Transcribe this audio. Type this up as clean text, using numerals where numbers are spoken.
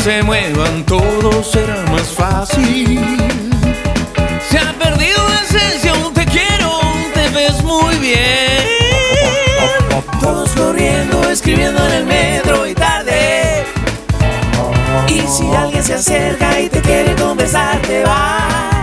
se muevan, todo será más fácil. Se ha perdido la esencia, un te quiero, te ves muy bien. Todos corriendo, escribiendo en el metro y tarde. Y si alguien se acerca y te quiere conversar, te vas.